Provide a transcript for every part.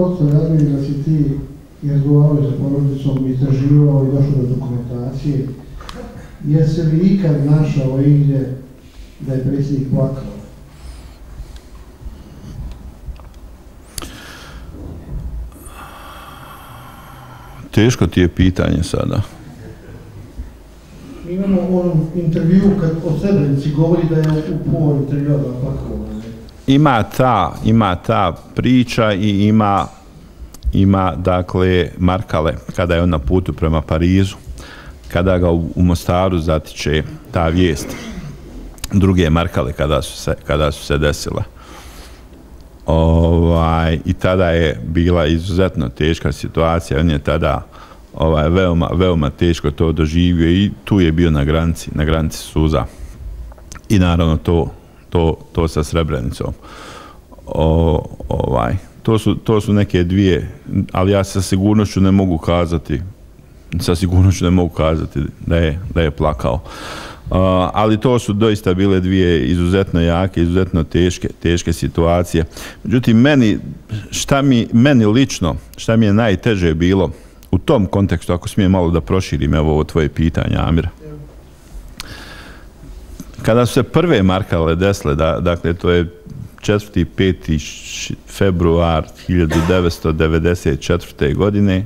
kratko javljaju da si ti razgovarao sa porodicom, istraživao i došao do dokumentacije. Jesi li ikad našao igdje da je predsjednik plakao? Teško ti je pitanje sada. Imamo onom intervju kad o Srebrenici govori da je u pola intervjua da plakao. Ima ta priča i ima dakle Markale kada je on na putu prema Parizu, kada ga u Mostaru zatiče ta vijest druge Markale kada su se desile. I tada je bila izuzetno teška situacija, on je tada veoma teško to doživio i tu je bio na granici suza. I naravno to sa Srebrenicom. To su neke dvije, ali ja sa sigurnošću ne mogu kazati da je plakao. Ali to su doista bile dvije izuzetno jake, izuzetno teške situacije. Međutim, meni lično, šta mi je najteže bilo u tom kontekstu, ako smijem malo da proširim ovo tvoje pitanje, Amir. Kada su se prve Markale desile, dakle to je 4. i 5. februar 1994. godine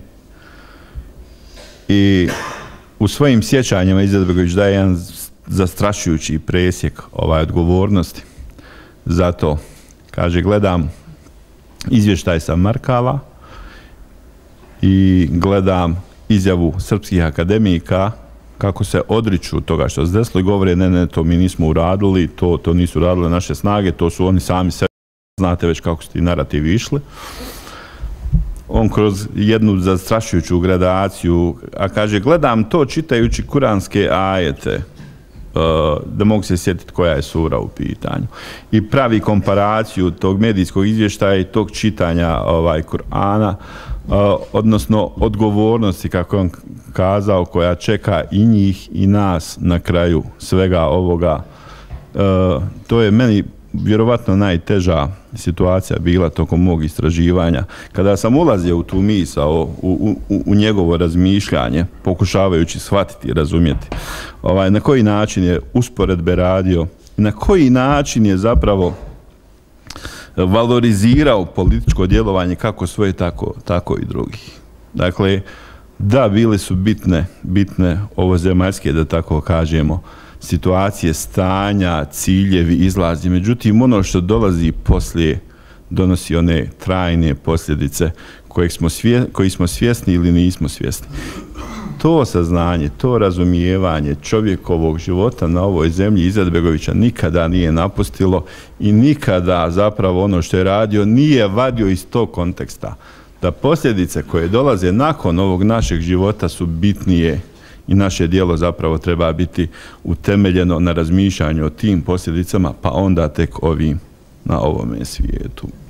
i u svojim sjećanjima Izetbegović daje jedan zastrašujući presjek odgovornosti. Zato, kaže, gledam izvještaj sa Markala i gledam izjavu srpskih akademika kako se odriču toga što se desilo i govore ne, to mi nismo uradili, to nisu uradile naše snage, to su oni sami sebe, znate već kako su ti narativi išli. On kroz jednu zastrašujuću gradaciju, a kaže, gledam to čitajući kuranske ajete, da mogu se sjetiti koja je sura u pitanju. I pravi komparaciju tog medijskog izvještaja i tog čitanja Kur'ana, odnosno odgovornosti, kako je on kazao, koja čeka i njih i nas na kraju svega ovoga. To je meni vjerovatno najteža situacija bila tokom mog istraživanja. Kada sam ulazio u tu misao, u njegovo razmišljanje, pokušavajući shvatiti i razumjeti na koji način je usporedbe radio, na koji način je zapravo valorizirao političko djelovanje kako svoje, tako i drugih. Dakle, da, bile su bitne ovozemaljske, da tako kažemo, situacije, stanja, ciljevi, izlazi. Međutim, ono što dolazi poslije donosi one trajne posljedice koji smo svjesni ili nismo svjesni. To saznanje, to razumijevanje čovjekovog života na ovoj zemlji Izetbegovića nikada nije napustilo i nikada zapravo ono što je radio nije vadio iz tog konteksta. Da posljedice koje dolaze nakon ovog našeg života su bitnije i naše djelo zapravo treba biti utemeljeno na razmišljanju o tim posljedicama, pa onda tek ovim na ovome svijetu.